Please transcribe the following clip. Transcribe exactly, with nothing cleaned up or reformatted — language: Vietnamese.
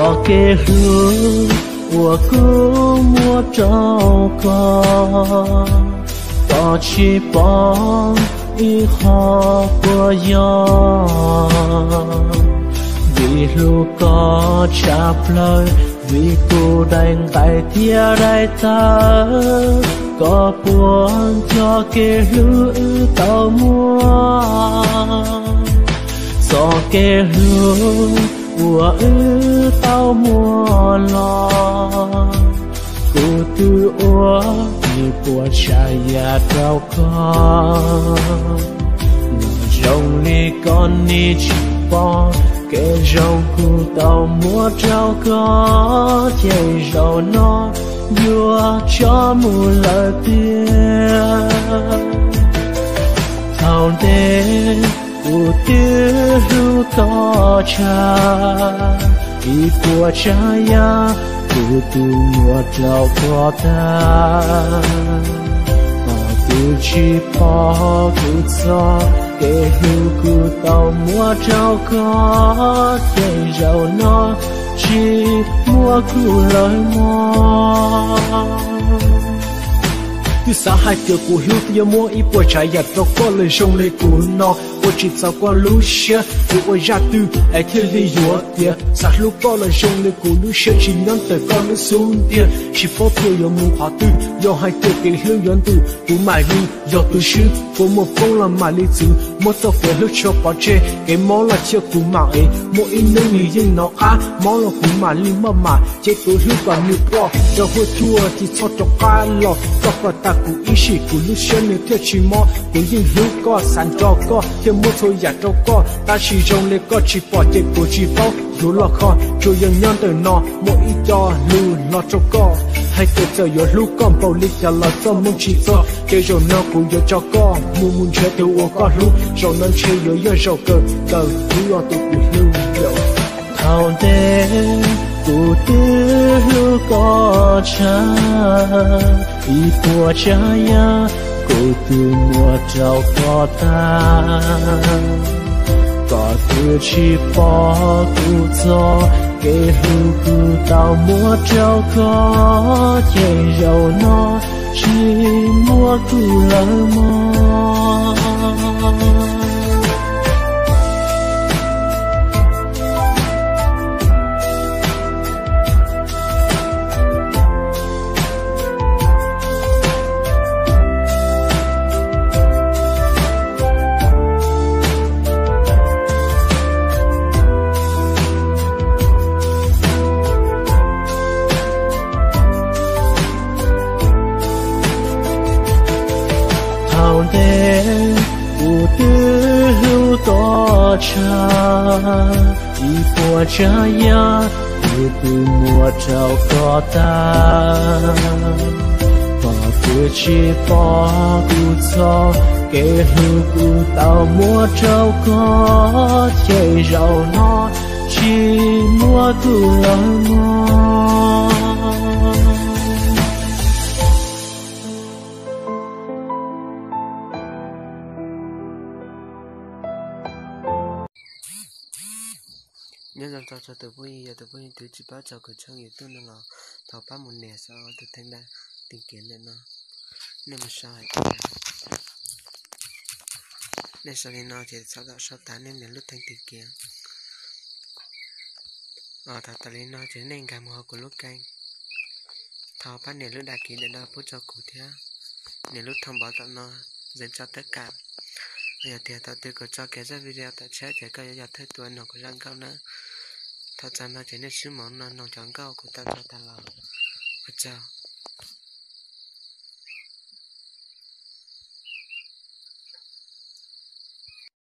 gió kê hương của cứ mua trâu có có chỉ bóng ý họ của gió vì lúc có chạp lời vì cô đành tại thia đại ta có buồn cho kê lũ tàu mua gió kê hương của ư tao mua lo cô tư ua như của trai già trao con rồng đi con đi chỉ bỏ kể rồng cụ tao mua trao có chạy rầu nó vua cho mù lời tiếng thao đê cụ tư ru to cha ý của cha ya cụ tư mua trao có ta cụ chỉ bỏ cụ cho kể hữu cụ tao mua trao có chạy rầu nó chỉ mua cụ lời mong từ xa hai tiểu cụ hữu tiêu mua ít bữa trái nhặt cho có lời sông lời cụ nó bữa chỉ sao có lú xe từ ôi ra từ ai thiên lý dùa tiền sát lúc có lời sông lời cụ lú xe chỉ nhắn tới con lú xuống tiền chỉ phô tiêu yêu mua hóa từ do hai tiểu kể hữu nhắn từ cụ mãi đi do từ sư có một phong làm mãi lý từ một tàu kể hữu cho bỏ chê cái món là chiếc cụ mạng ấy mỗi in nơi người dân nó á món là cụ mãi lý mà mà chế cụ hữu còn như bỏ cho hơi thua thì cho cho cá lọ cho cả ta cụ ý sĩ cụ lúc xưa nếu theo chỉ mò cụ yên hữu có sản cho có theo mua thôi giả cho có ta chỉ trong lấy có chỉ bỏ chạy của chỉ bao dù lo khó cho dân nhân từ nó mỗi ít cho lưu lo cho có hay cái giờ yo lúc con bao lịch giờ là cho mong chỉ cho cái rồi nó cũng yo cho có muốn muốn chơi từ ô có lúc rồi nó chơi yo yo rồi cờ cờ cứ yo tụ cụ lưu yo thao đê cụ tư lưu có cha ý của cha ya cụ tư mua trao có ta có tư chỉ bỏ cụ cho kể hữu cụ tao mua trao có chạy rầu nó chỉ mua cụ lời mong cha ý của cha ya cụ từ mua trao có ta bỏ cứ chỉ bỏ cụ cho kể hữu cụ tao mua trao có chạy rầu nó chỉ mua cụ lời mong nhân dân cho từ vui giờ từ vui từ chỉ bảo cho cái chân yêu tương là thọ ba một nẻ sau từ thanh đa tình kiến này nó nên mà sai nên sau này nó chỉ sau đó sau tám nên lúc thanh tình kiến ở thọ tại nó chỉ nên cảm hóa của lúc canh thọ ba nẻ lúc đại kỹ để nó phút cho cụ thế nẻ lúc thông báo cho nó dành cho tất cả bây giờ thì thọ từ có cho cái ra video tại chat để coi giờ thấy tuổi nó có răng cao nữa thật ra nó chỉ nên sứ món nó nó chẳng cao của ta cho ta là chào.